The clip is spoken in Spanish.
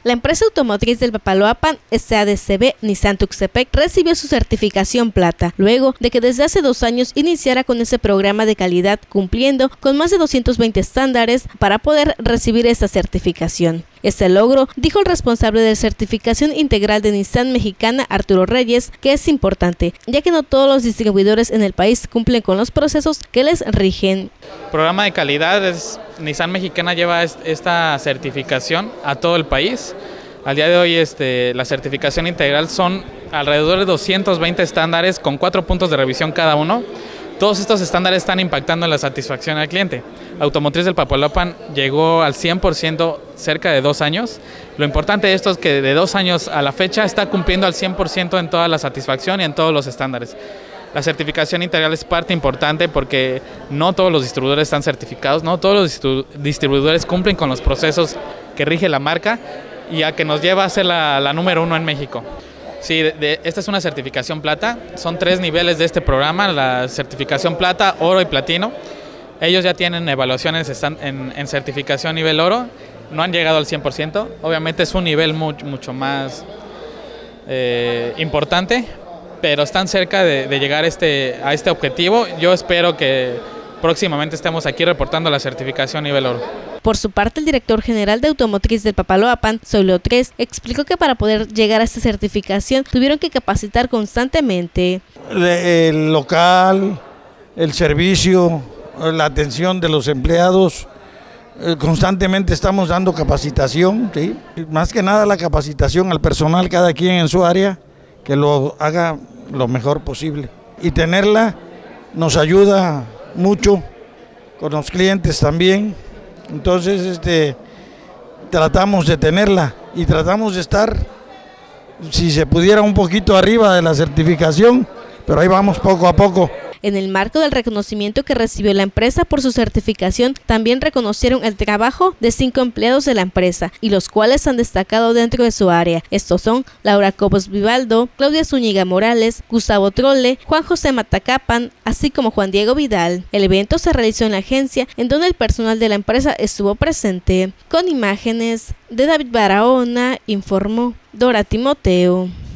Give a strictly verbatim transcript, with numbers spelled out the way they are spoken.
La empresa automotriz del Papaloapan, S A D C B Nissan Tuxtepec, recibió su certificación plata, luego de que desde hace dos años iniciara con ese programa de calidad, cumpliendo con más de doscientos veinte estándares para poder recibir esta certificación. Este logro, dijo el responsable de certificación integral de Nissan Mexicana, Arturo Reyes, que es importante, ya que no todos los distribuidores en el país cumplen con los procesos que les rigen. Programa de calidad, es, Nissan Mexicana lleva esta certificación a todo el país. Al día de hoy este, la certificación integral son alrededor de doscientos veinte estándares con cuatro puntos de revisión cada uno. Todos estos estándares están impactando en la satisfacción al cliente. Automotriz del Papaloapan llegó al cien por ciento cerca de dos años. Lo importante de esto es que de dos años a la fecha está cumpliendo al cien por ciento en toda la satisfacción y en todos los estándares. La certificación integral es parte importante porque no todos los distribuidores están certificados, no todos los distribuidores cumplen con los procesos que rige la marca y a que nos lleva a ser la, la número uno en México. Sí, de, de, esta es una certificación plata, son tres niveles de este programa, la certificación plata, oro y platino. Ellos ya tienen evaluaciones están en, en certificación nivel oro, no han llegado al cien por ciento, obviamente es un nivel mucho, mucho más eh, importante, pero están cerca de, de llegar este, a este objetivo. Yo espero que próximamente estemos aquí reportando la certificación nivel oro. Por su parte, el director general de Automotriz del Papaloapan, Zoilo tres, explicó que para poder llegar a esta certificación tuvieron que capacitar constantemente. El local, el servicio, la atención de los empleados, constantemente estamos dando capacitación, ¿sí? Más que nada la capacitación al personal, cada quien en su área, que lo haga lo mejor posible. Y tenerla nos ayuda mucho con los clientes también. Entonces este, tratamos de tenerla y tratamos de estar, si se pudiera, un poquito arriba de la certificación, pero ahí vamos poco a poco. En el marco del reconocimiento que recibió la empresa por su certificación, también reconocieron el trabajo de cinco empleados de la empresa, y los cuales han destacado dentro de su área. Estos son Laura Cobos Vivaldo, Claudia Zúñiga Morales, Gustavo Trolle, Juan José Matacapan, así como Juan Diego Vidal. El evento se realizó en la agencia, en donde el personal de la empresa estuvo presente. Con imágenes de David Barahona, informó Dora Timoteo.